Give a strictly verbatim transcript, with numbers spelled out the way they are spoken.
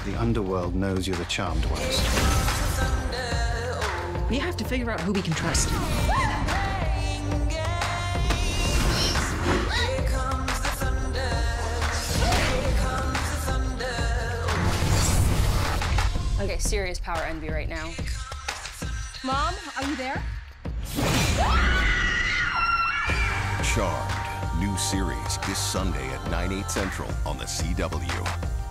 The underworld knows you're the charmed ones. We have to figure out who we can trust. Okay, serious power envy right now. Mom, are you there? Charmed, new series this Sunday at nine, eight central on the C W.